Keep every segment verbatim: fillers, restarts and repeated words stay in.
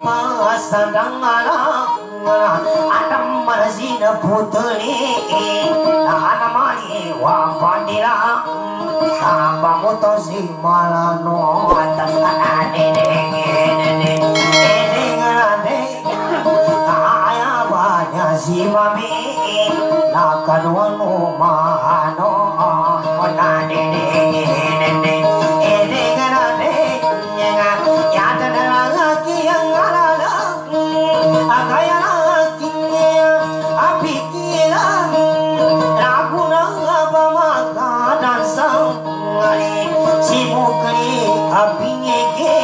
masadangan Adam marazina putuli Nana mani wapandila Samba mutosi malano Atas kanane Nene Aya banyak si mami Nakanuanu mahano Nane Nene Yada lagi yang alala Agaya lagi api kira Ragu apa maka dan sangali Si mukli api ngeke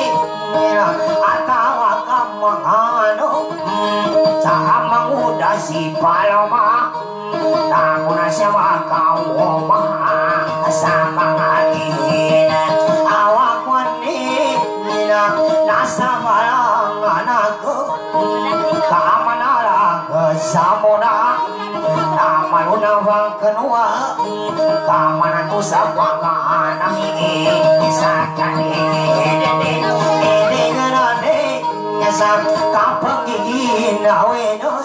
Atawa kamahano Sama muda si paloma Tamu nasyawa kawoma Sama ngagin Awak wani Nasa barang anakku Kamanara kesamuna Namaluna wang kenua Kamanatu sapangan Ini Isakan ini Ini ngerade Nyasa kapang gigin Awenoi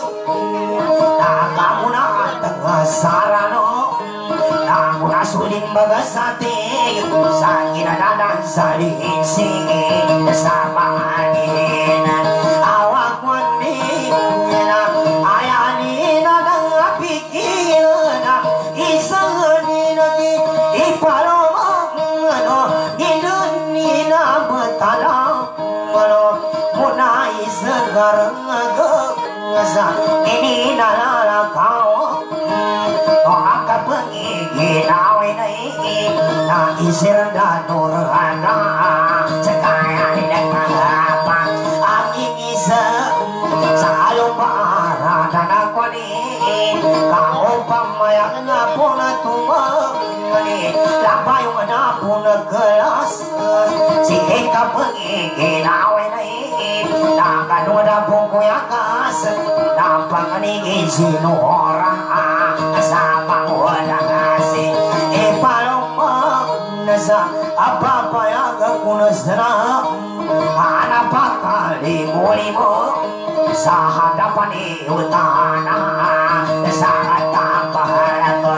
Nakamuna tengah sarano Namuna suling bagasati Sakina dadan salin singin Sama angin Awak wani Ayani nadang pikiran Isani nagi Ipalomang Gidun nina betadang Munai segar Ngasa Ini nalala kau Toaka pengigin awe naiki Na isir dan nurhana Cekaya dengan apa Angin isa Salong para dan aku ni Kau pamayang na puna tumangani Lapayong na puna gelas Si eka pengigin awe naiki Nakanuda pong kuyakas Nampangani isinuora Sama wala kasi Ipaloma Nasa apa-apa yang aku nasana Anak pakalimu-limu Sa hadapan iutana Sa tapahalatun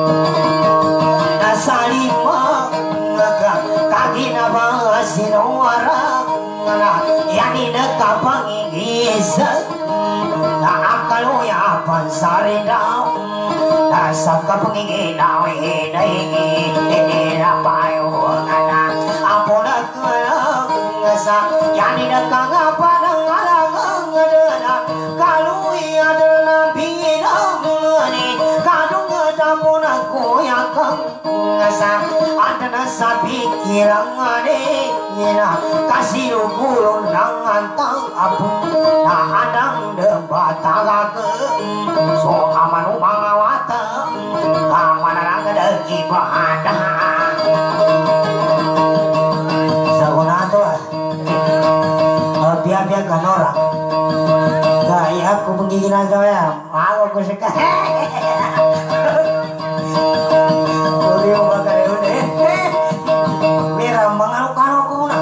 Nasa lima Kagi na ba sinuara Yani nakapangigisa Na akaluyapan sa rindaw Nasa kapangiginaw Hinahingi Hindi na payo Ngana Apo nagkalang Sa Yani nagkangapan Ang alagang Adana Kaluy adana Binang Kadung Adapo nagkuyakang Sa Adana sa pikilang Ane Kasih gulung Nang antang Apo Na adang Debatala ke So amanu mangawata Kamana lang dagi bahada Sauna to Biar-biar kan orang Gaya aku menggigit aja ya Mau aku suka Kuliah bakal udah Mira mengalu-kalu aku nak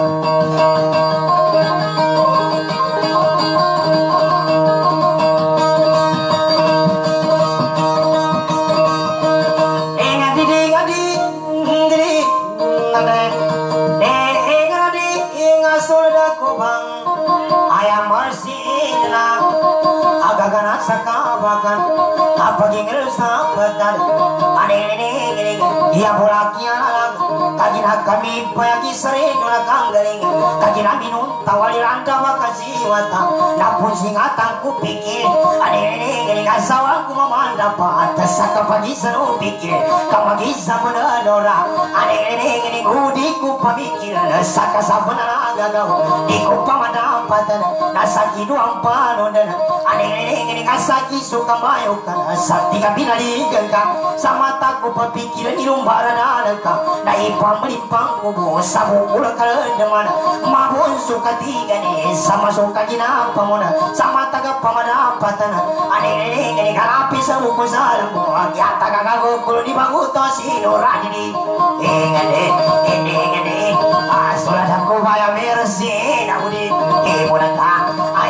Sakabakan apa gingel sahabat ane iya bolaknya kagina kami payagi sering nolakang garing kagina minum tawali randa makasih wata napun singatan ku pikir ane asawang ku memanda pa atas sakapagi seru pikir kamagi sabana nora ane udi ku pamikir saka sabana gagau di ku pamada patan nasaki duang panon ane kasaki suka mayukan sakti kabinali gengkang sama takku pepikiran ilumbara nalaka naipang melimpang kubu sabu kula kalendeman mabun suka tiga nih sama suka gina pamona sama taga pamana patana ane ane karapi sabu kusalambu ya taga gago kulo di banguto sinurani di engane engane asola daku baya mersi nabudi ibu naka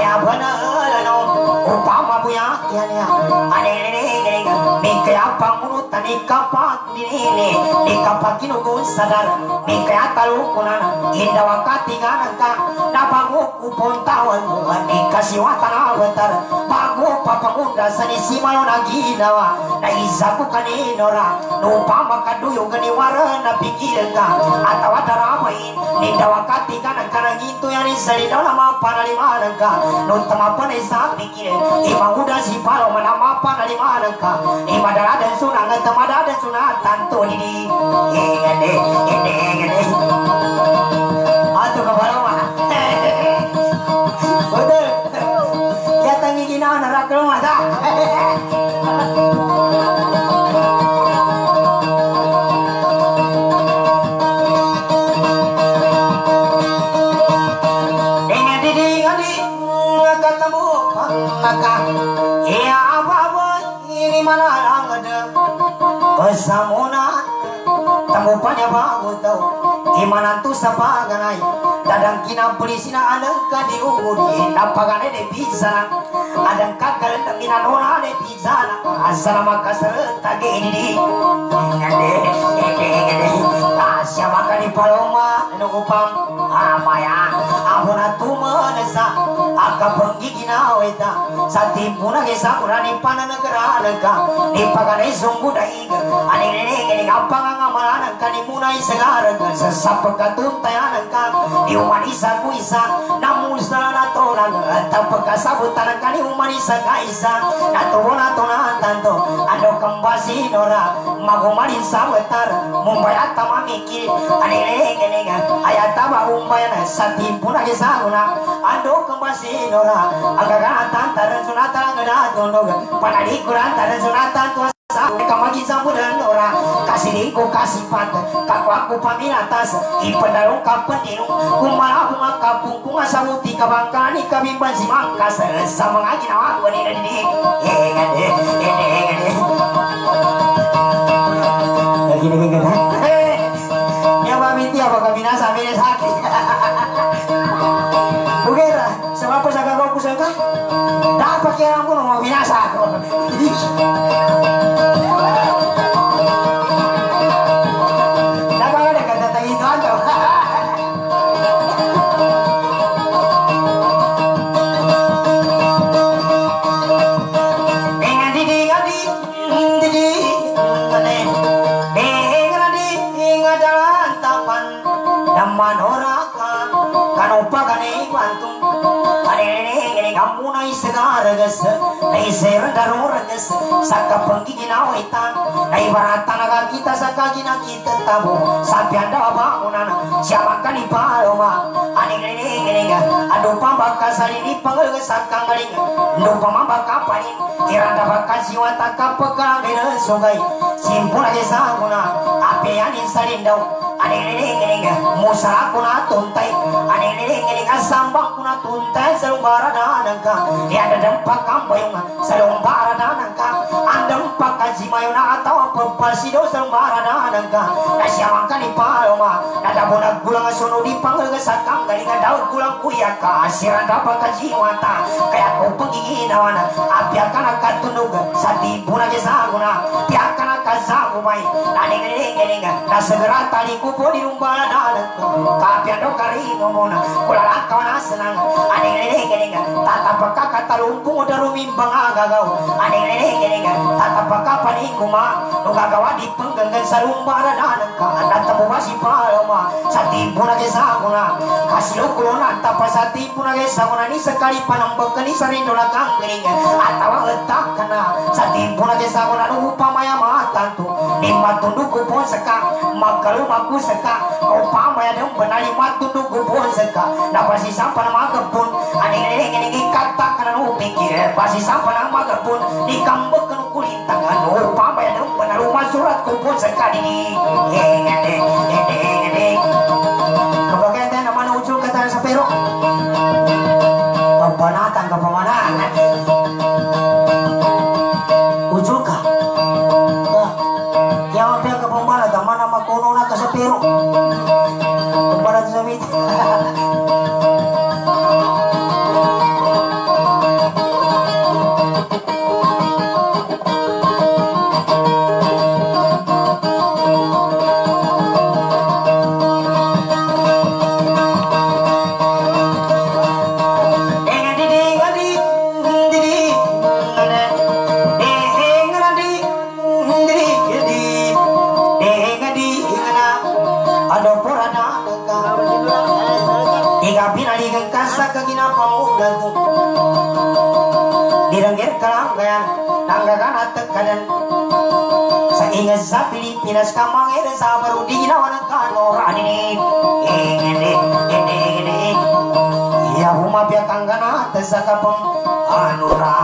pelakiannya ane ane ane mikaya pangunutan ikapak dinile ikapak kinugun sadar mikaya talukunan indah wakati ganangka nabangu kupon tawan nikasi watana awatar bago papamunda sani simalo naginawa na isaku kaninora nupa makaduyo ganiwara na pikirka atawa daramain ninda wakati ganangka nangito yani salida lama panalimanangka nutama panesa pikir ima udah si palo manama panalimanangka ima daradan sunang temadadan sunang tanto didi ngene ngene ngene aduh kabalo mah betul ya tangi gina narak rumah dah dengan didi kali ketemu maka ya apa ini mana ada pesamunan temu panya bagu tau gimana tuh sapa ganai dadang kina pelisina adang ka di ugudi napagane de bisa adang kagalan kina nona de bisa asal maka serta ge ini di ngade ngade ngade asya maka di paloma nu upam amaya abuna tuma nesa aka pergi kina weta sati puna ge sakura ni pana negara naga ni pagane sunggu dai ane ne ne apa ngamalan kan ni munai segara sesap katuntayan kan di umanisa kuisa namun sana tolang tanpa kasabutan kan di umanisa kaisa natona tona tanto ado kembasi nora magumarin sawetar mumbayata mamikir ane ne ne ayata ba umbayana sati puna ge saguna ado kembasi nora agak tantaran sunata ngada tonog panadi kuran taran sunata tua kamagi sambudan ora kasih dingko kasih pat kaku aku pamilatas ipendarong kapendirong kumara bunga kapung kunga samuti kabangkani kabimban si mangkas sama ngagi nawa ko ni dadi eh ngade eh ngade lagi ni ngade eh nyawa miti apa kabinasa bene sakit bugera sama apa saga ko kusaka dapat kira ko mau binasa ko munai segara gas nai ser daror gas saka penggigi nawaitan nai baratan naga kita saka gina kita tabu sampai anda bangunan siapa kali paloma ani gini gini aduh pambaka sali ni panggil saka ngaling aduh pambaka paling kiranda baka siwa taka peka bela sungai simpul aja sanguna ape ani salindau ani gini gini musa kuna tuntai ani gini gini sambang kuna tuntai selumbara danangka dia ada dampak kambayung selumbara danangka andam pakai jimayuna atau pepasido selumbara danangka nasyamakan di paloma nada bonak gulang sono dipanggil ke sakang galingan daun gulang kuyaka asiran dapat kajiwata kayak kau pergi nawana apiakan akan tunduk sati bunak jasaguna piakan akan sagumai nani gini gini nah segera tadi kupu di rumbala danangka kapiado kari ngomona kulala kawan senang ani gini gini tata peka kata lumpung udah rumimbang agagau ani gini gini tata peka panikuma nugagawa di penggenggan sarumbara danangka anda tabu masih paloma sati bunak jasaguna kasih ukulona tapa sati bunak jasaguna ni sekali panambak ni sarindona kangkring atawa letak kena sati bunak jasaguna upamaya matantu ni matunduk kupon seka makalu maku seka upamaya dem benali matunduk kupon seka na pasti sampai nama kebun ani gini gini kata karena pikir pasti sampai nama kebun di kambek kenu kulit tangan upamaya dem benar rumah surat kupon seka ini ngene ngene ngene kebagian teh nama ucul kata sapero pembanatan ke pemandangan ucul kah yang apa ke pembanatan mana nama kono na ke sapero pembanatan samit gantung direnggir kelanggayan nanggakan atek kadan sa ingat sa Pilipinas kamangir sa barudi ginawa ng kanora ini ini ini ini iya humapya kanggana sa kapang anura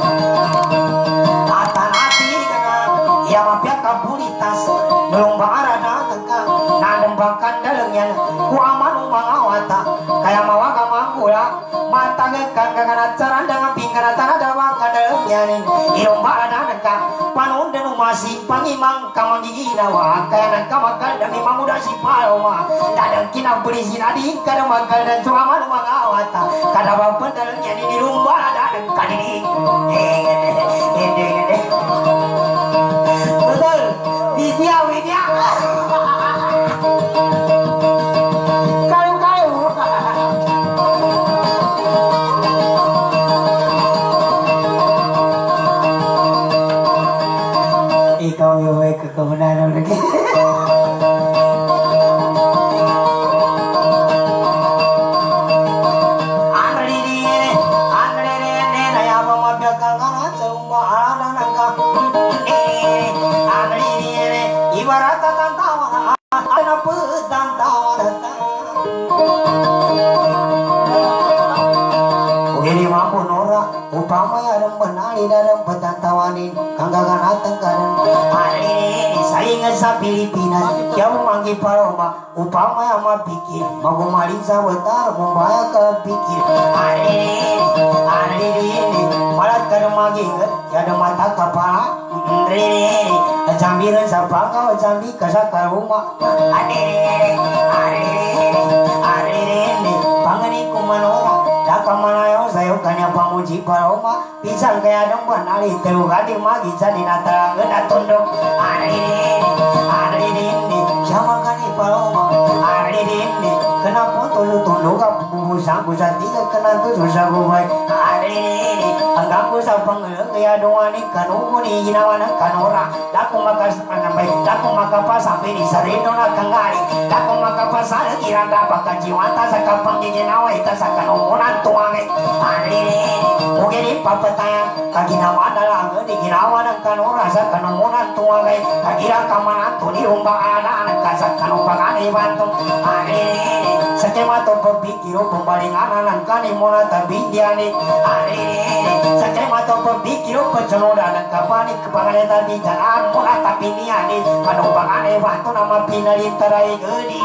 atanati kana iya mapya kabulitas nulung baarada tengka nadembakan dalamnya ku aman umangawata kaya mawaga manggula mata ngekang kakana caran dengan pingkana tanah dawa kadalnya nih ilong baarada tengka panon dan umasi pangimang kamang giginawa kaya nagkamagal dami mamuda si paloma dadang kina berisi nadi kada magal dan cuaman umangawata kada bapan dalamnya nih ilong baarada tengka ini ini ini betul Widya Widya ikaw yung may kakamunan lagi. Ibarat tantawa ana pedang datang ugeni mampu nora upama yang benali dalam petantawanin kanggagan ateng kadang hari saingan sa Pilipinas jauh manggi paloma upama yang mapikir magumalin sa wetar membaya ke pikir hari hari ini malat karmagi ada mata kepala Rere, jambiran sapa kau jambi kasaka rumah. Adere, adere, adere, pangani kumanora. Dakamana yo sayo kanya pamuji paroma. Pisang kaya dong panali telu gadi magi jadi nata gena tondok. Adere, adere, jama kani paroma. Adere, kenapa tolu tondok kapu sang kusati kenapa susah buai. Adere, anggaku sapang kaya doani kanu ni ginawa ng kanora dako makasamay dako makapa sampai di sarino na kangari dako makapa sa iranda pagkajiwanta sa kapanggiginawa ita sa kanungunan tuwangi ari ugeni papataya kaginawa na lang di ginawa ng kanora sa kanungunan tuwangi kagira kamanan tuni umbaan ng kasa kanumpagan ibanto ari sa kema to pagpikiro pembalingan ng kanimuna tabindiani ari sa kema to pagpikiro pagsunodan ng kapanik kepanganeta di jalan mula tapi niani panumpangan ewanto nama pinalitarai gedi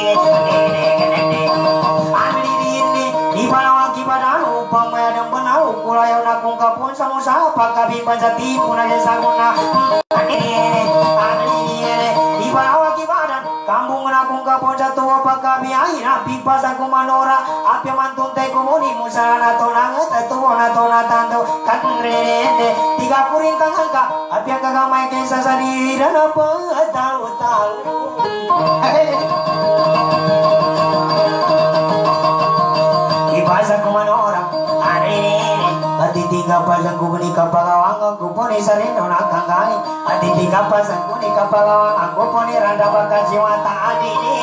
amli ini di bawah kibadan upamaya dan benar ukulayo nakung kapun samusa pakabi panjati punaya saguna ini amli ini di bawah kibadan kambung nakung kapun satu pakabi aina pipa saku manora api mantun teh kumuni musana tonang tetu na tona tanto kanrene tiga purin tangangka api ang kagamay kaysa sa dira na pagtaw-taw ibasa kumanora arene atitiga pasang kubuni kapagawangan kuponi sarino nakangani atitiga pasang kubuni kapagawangan kuponi randa bakajiwata adine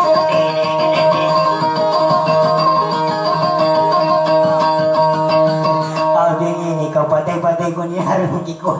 ini kau patai-patai ko ni harus ikut.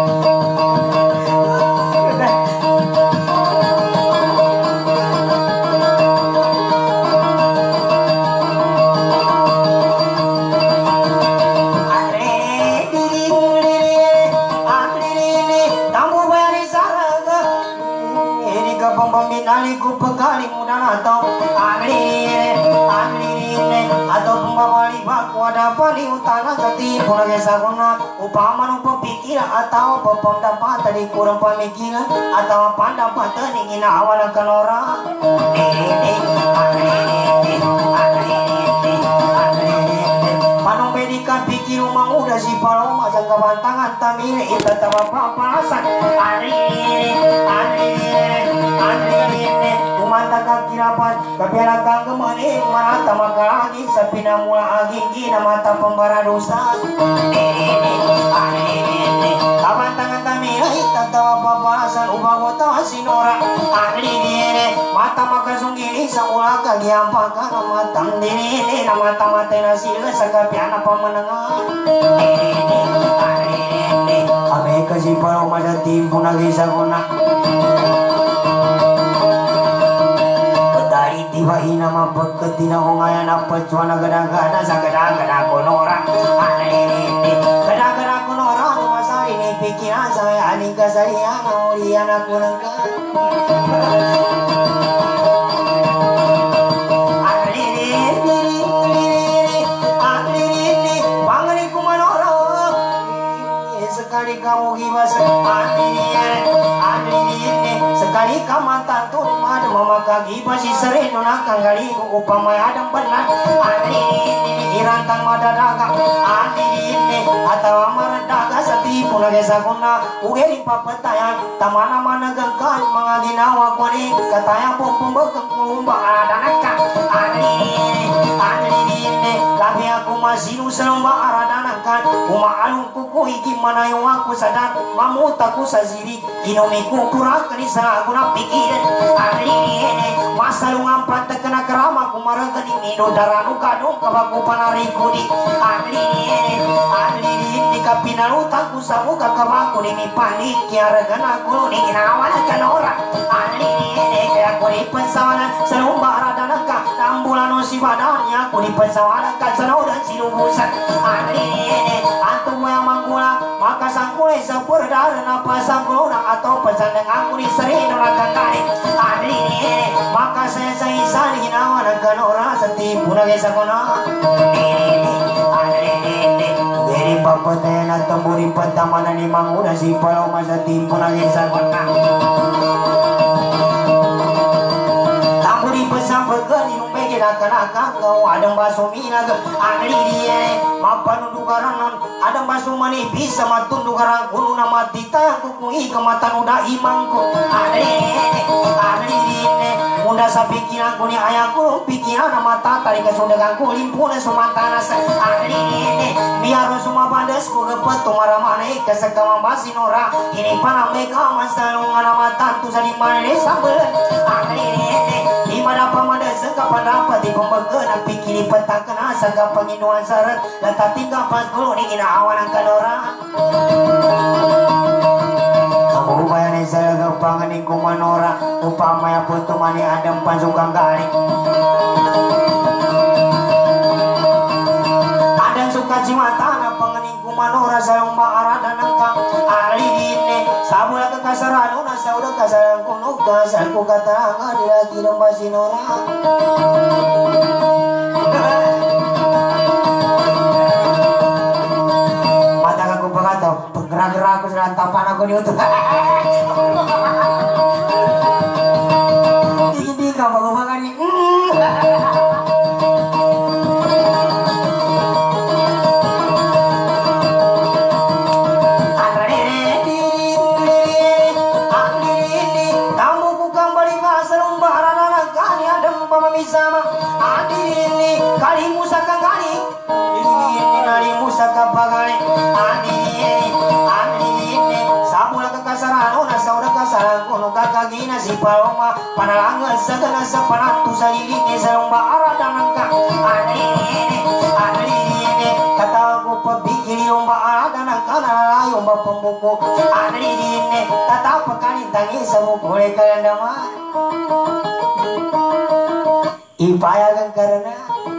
Pembinali ku pekali muda atau amlire amlire atau pembawali baku ada pali utana kati pulage saguna upaman upapikir atau pepemdapat tadi kurang pemikiran atau pendapat tadi ina awal kanora panong medikan pikir rumah udah si paloma jangka bantangan tamile ita tawa papasan amlire amlire Andrine, umanta kakirapan, kapera kang kemani, manata makalagi, sa pinamula aging, na mata pembara dosa. Andrine, Andrine, kabantangan kami ay tatawa papalasan upang utawa sinora Anli diri mata makasunggili sa ula kagiampakan Matang diri na mata mata na sila sa kapiana pamanangan Anli diri kami kasi paro masatim punagisa ko na Petari tiba ina mapagkatina ko ngayon na patswa na gada-gada sa gada-gada ko nora Anli diri gada-gada ko nora ini pikiran saya aning kasarian ulian aku lengkap sekali kamu gibas sekali kamu tantu madu maka gibas sering nona kanggali upamai adam benar irantang madadaga ini atau maradaga sati pula desa kuna ugeri papataya tamana mana gengkan mangaginawa kuni kataya pompong bekeng kulumba aradanaka ani ani ini labi aku masih nuselomba aradanaka uma alung kuku iki mana yang aku sadar mamutaku saziri inomiku kurang kenisa aku na pikiran ani ini masa lu ngampat kena kerama kumaragani mido daranu kadung kabaku panarikudi ani ini ani ini kapinalutan ku samuka kamaku ni panik kiara gana ku ni nawan kanora ani ini kaya ku di pensawanan selumba aradanaka ambulano si badannya ku di pensawanan kan sanodan silubusan ani ini antum yang manggula maka sangkule sepurdara napa sangkuluna atau pesan dengan aku di sering nolakan kali ani ini maka saya saisan hinawan kanora setipu nage sakona ini ani ini Geri papatay na tamburi patamana ni manguna si paloma sa timpo na gisagona Tamburi pasampagan inumbegi na kanakakaw adang baso minag Anli diye mapanudugaran nun adang baso manipis sa matundugaran kuno na matita kukungi kamatanuda imangko Anli Anli diye munda sa pikiran ko ni ayako pikiran na mata tari kasundagan ko limpuna sumantana sa Anli diye biar sumapandas ko gapat tumaramane kasagkamambasi nora ini panang meka masalong alamatan tu sa limane sambelan Anli diye di mana pamandas kapandapat di pembaga na pikiri petangkan asa kapanginuan sarat latati kapas gulu ni inaawan ang kanora kamu bayanin sa gapanganing kumanora upamaya po tumani adang pansukang galing adang suka cimata na panganing kumanora sa yung maaradan ng kang alidine sabula kakasarano na sa udah kasaran kuno kasal ko katanga dilagi ng basinora mata ka ko pagkataw paggerak-gerak ko sa tapan ako ni uto hindi ka magumagan ni sama adi ini kali musa kangani ini nari musa kapagani adi ini adi ini sabula kakasarano na saura kasaran kono kakagina si paloma panalangan sagana sa panatu sa lilingi sa lomba aradan ka adi ini adi ini kata ko pabikiri lomba aradan ka na lomba pembuku adi ini tatap kali tangi sa mukule kalandama ipayagan karena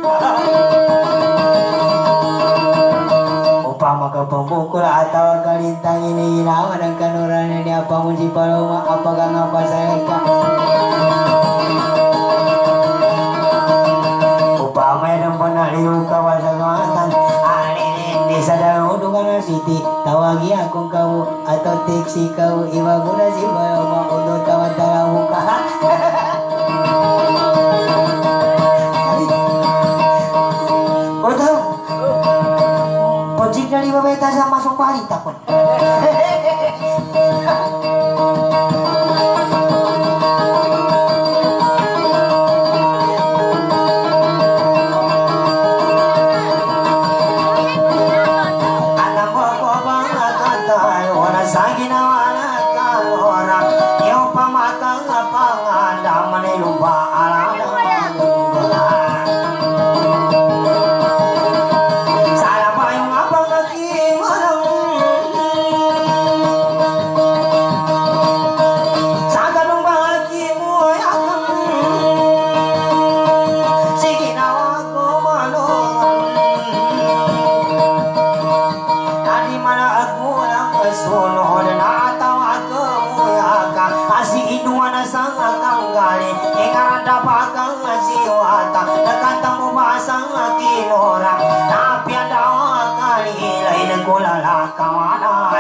upama ka pembukul atau kalintang ini ginawa ng kanurana ni apa mo si paloma apakah ngapa saya ka upama yang panaliw kawasagamatan alinin di sa daludo ka na siti tawagi akong kamu atau teksi kamu iwa ko na si paloma undo tawad-talaw ka dari babeta sama masuk balita pun. Alam mo ko ba nakatay wala sa ginawa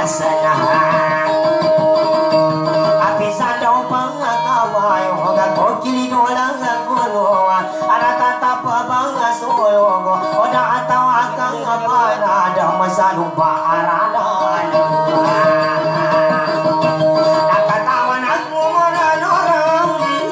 sana api sadau pangakawai hoga kokili dolang kuloa ana tata pabanga solo oda atawakang apana da masalu arana nakatawan aku moranorang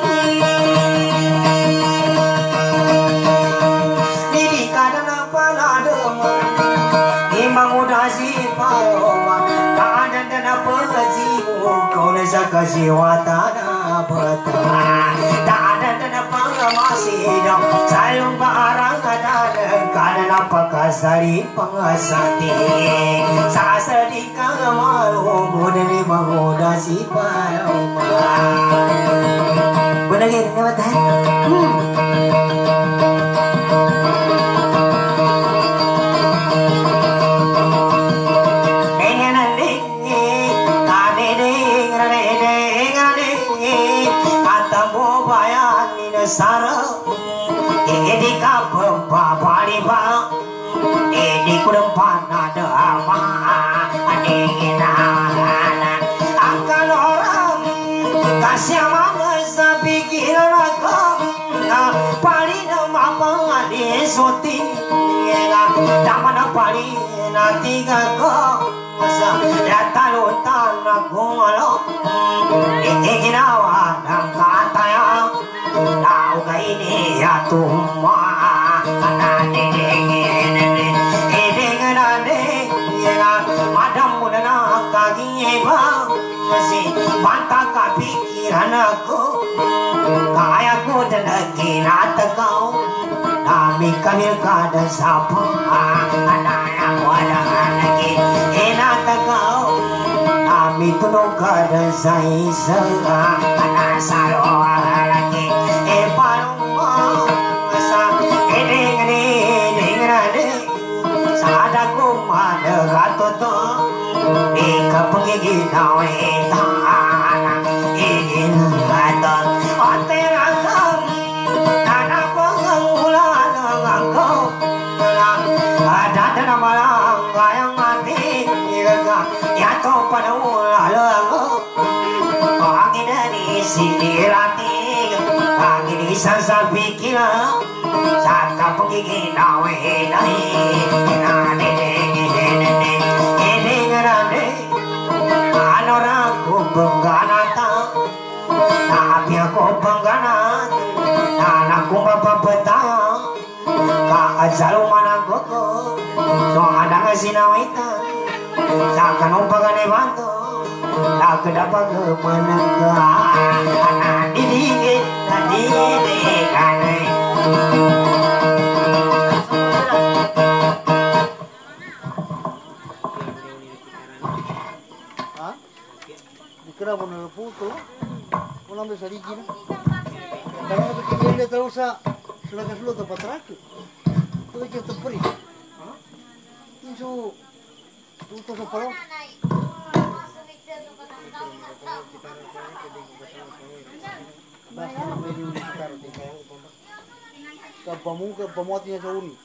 didi kadana panadoma imamudasi paloma kadana pengajimu kau nesa kasih watana beta kadana pangamasi dong sayang barang kadana kadana pakasari pangasati sasadika malu bodani mangudasi paloma benar gini nyawa teh Sara, ini kapal pari bang, ini kurang panas apa, ini nana. Akan orang kasih mama sepikiran aku, pari nama pari suti, zaman pari nanti aku, datang lutan aku malu, ini nawa dan kata yang. Tao ini ya tumma kanane ngene ede ngane ya madam munana kagi ba masi mata ka pikiran aku kaya ko danagi natakau nami kamil kada sapa anaya ko lagi enatakau nami tunog kada saisa kana saro lagi Kapagi nawe tangan ingin ada oterakam tanah pengulan ngangkau ada tanah malang yang mati ya to pada ulang angin dari sini rati angin di sansa pikiran saat kapagi nawe nahi nane nene Anoraku pengganata, tapi aku pengganat, anakku bapak betah, kak ajalu mana koko, so ada ngasih nawita, takkan umpakan bantu, tak kedapat kemenangan, anak didik, didik aneh. Kira mo na puto, wala mo sa rigid na. Kaya na pagkakil na tao sa sulagas-luto pa trakyo. Ito ay kaya tapari. Inso, tuto sa paro. Basta na pwede yung kitaro. Kapamung, kapamot niya sa uni.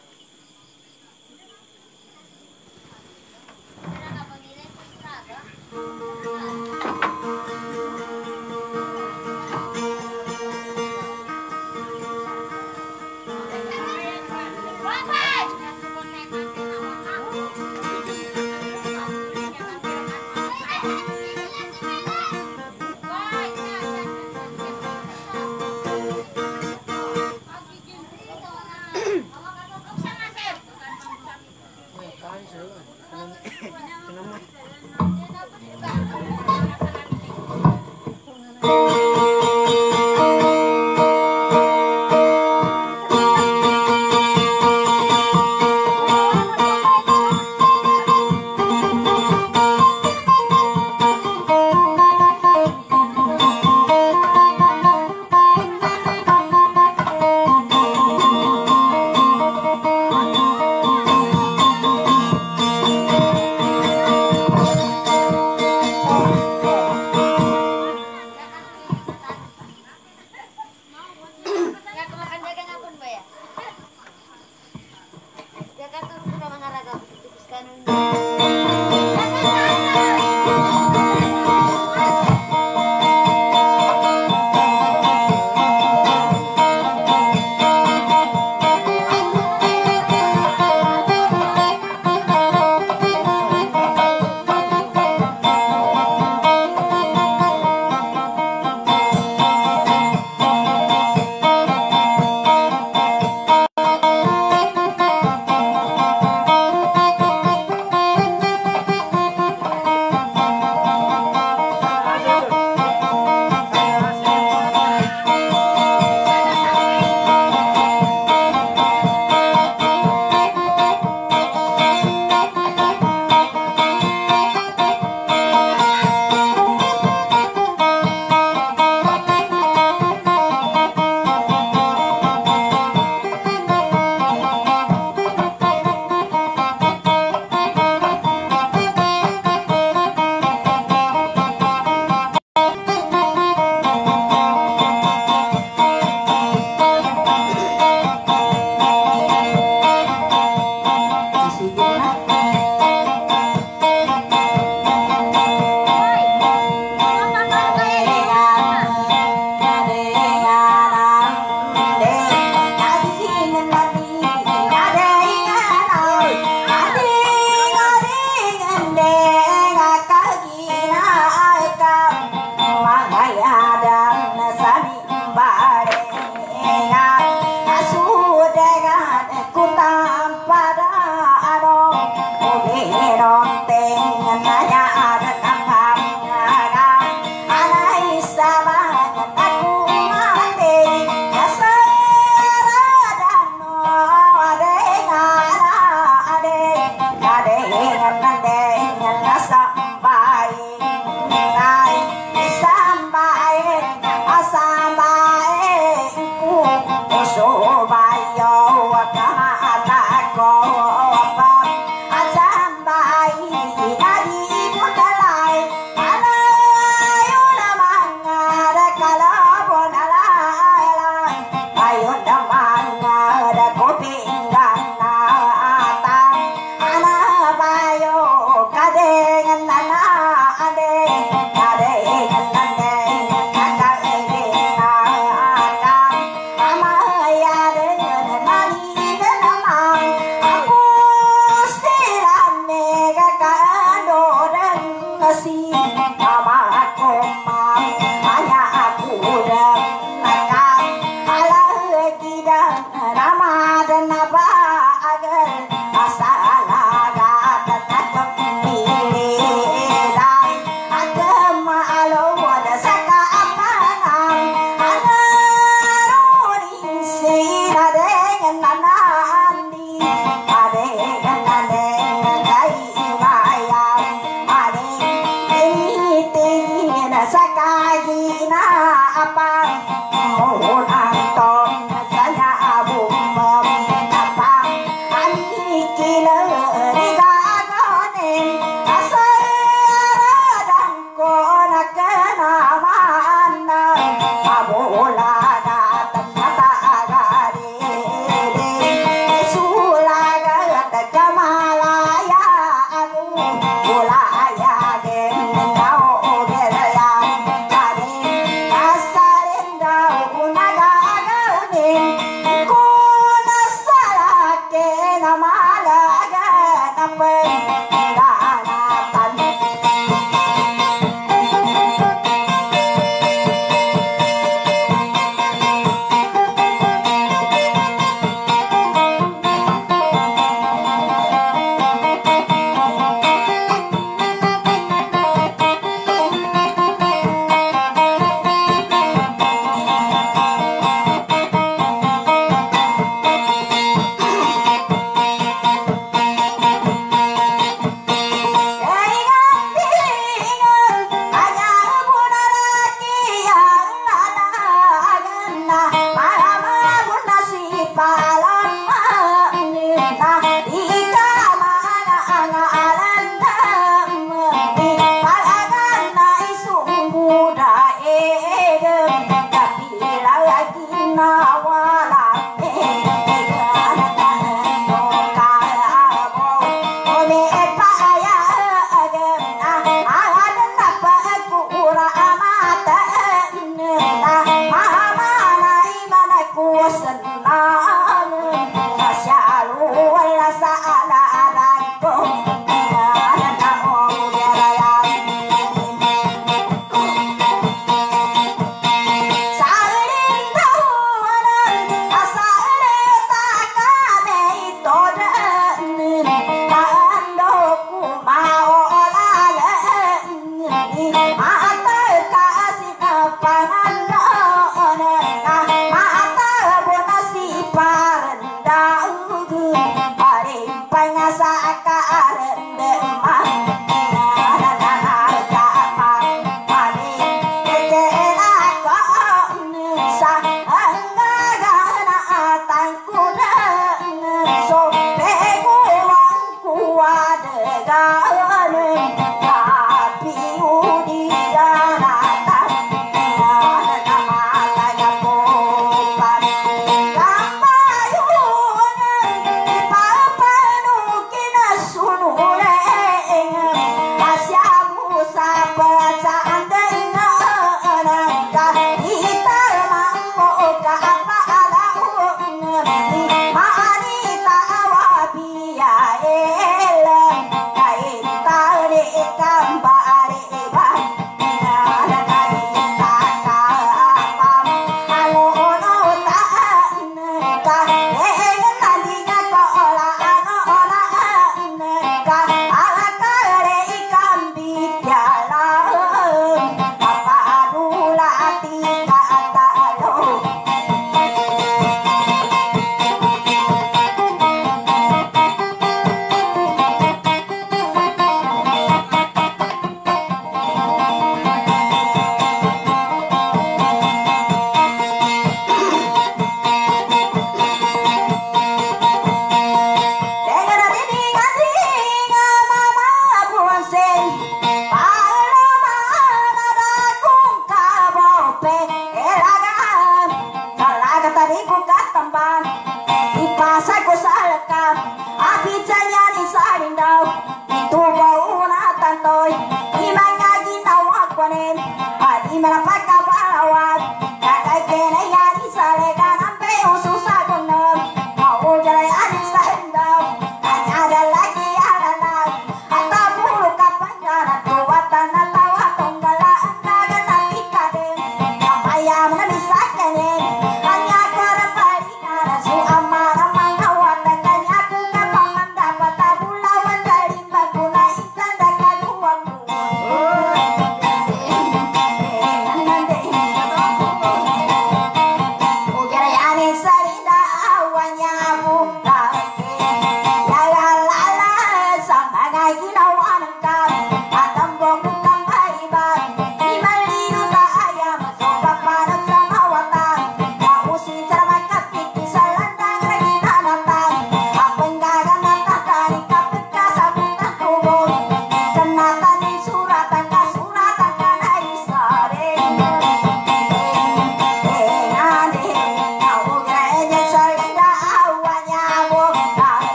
Maani tawa biya elam kain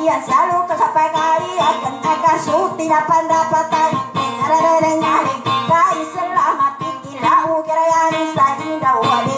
kalian selalu kesampai kalian akan suti dapat dapatan nyari nyari kai selamat kira ukira yang sadinda wali